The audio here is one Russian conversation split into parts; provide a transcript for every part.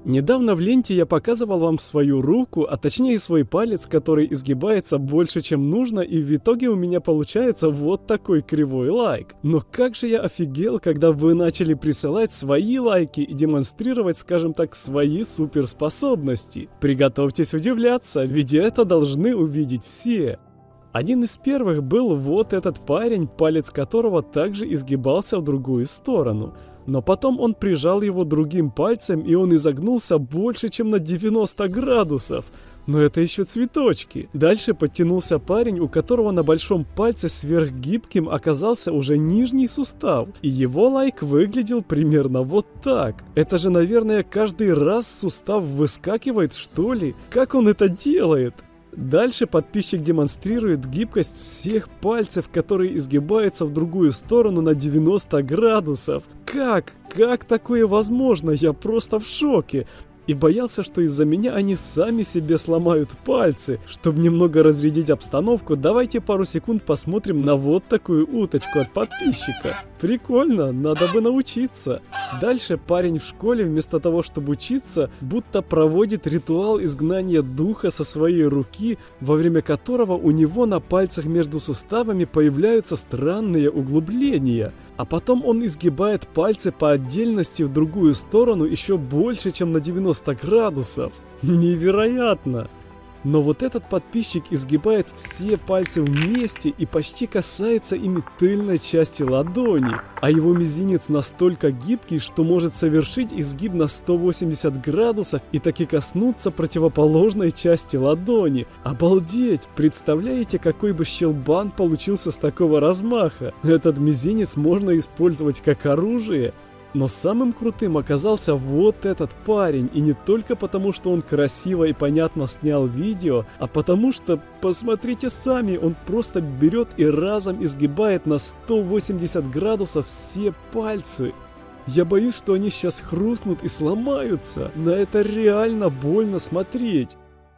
Недавно в ленте я показывал вам свою руку, а точнее свой палец, который изгибается больше, чем нужно, и в итоге у меня получается вот такой кривой лайк. Но как же я офигел, когда вы начали присылать свои лайки и демонстрировать, скажем так, свои суперспособности. Приготовьтесь удивляться, ведь это должны увидеть все. Один из первых был вот этот парень, палец которого также изгибался в другую сторону. Но потом он прижал его другим пальцем, и он изогнулся больше, чем на 90 градусов. Но это еще цветочки. Дальше подтянулся парень, у которого на большом пальце сверхгибким оказался уже нижний сустав. И его лайк выглядел примерно вот так. Это же, наверное, каждый раз сустав выскакивает, что ли? Как он это делает? Дальше подписчик демонстрирует гибкость всех пальцев, которые изгибаются в другую сторону на 90 градусов. Как? Как такое возможно? Я просто в шоке. И боялся, что из-за меня они сами себе сломают пальцы. Чтобы немного разрядить обстановку, давайте пару секунд посмотрим на вот такую уточку от подписчика. Прикольно, надо бы научиться. Дальше парень в школе вместо того, чтобы учиться, будто проводит ритуал изгнания духа со своей руки, во время которого у него на пальцах между суставами появляются странные углубления. А потом он изгибает пальцы по отдельности в другую сторону еще больше, чем на 90 градусов. Невероятно! Но вот этот подписчик изгибает все пальцы вместе и почти касается ими тыльной части ладони. А его мизинец настолько гибкий, что может совершить изгиб на 180 градусов и таки коснуться противоположной части ладони. Обалдеть! Представляете, какой бы щелбан получился с такого размаха? Этот мизинец можно использовать как оружие. Но самым крутым оказался вот этот парень, и не только потому, что он красиво и понятно снял видео, а потому что, посмотрите сами, он просто берет и разом изгибает на 180 градусов все пальцы. Я боюсь, что они сейчас хрустнут и сломаются. На это реально больно смотреть.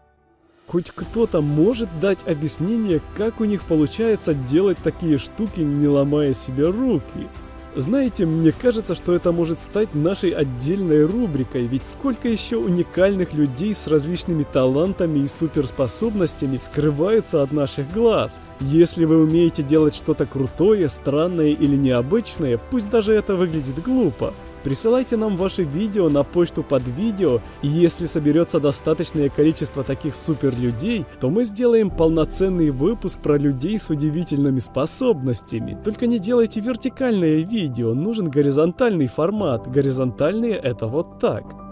Хоть кто-то может дать объяснение, как у них получается делать такие штуки, не ломая себе руки? Знаете, мне кажется, что это может стать нашей отдельной рубрикой, ведь сколько еще уникальных людей с различными талантами и суперспособностями скрываются от наших глаз. Если вы умеете делать что-то крутое, странное или необычное, пусть даже это выглядит глупо, присылайте нам ваши видео на почту под видео, и если соберется достаточное количество таких суперлюдей, то мы сделаем полноценный выпуск про людей с удивительными способностями. Только не делайте вертикальное видео, нужен горизонтальный формат. Горизонтальные — это вот так.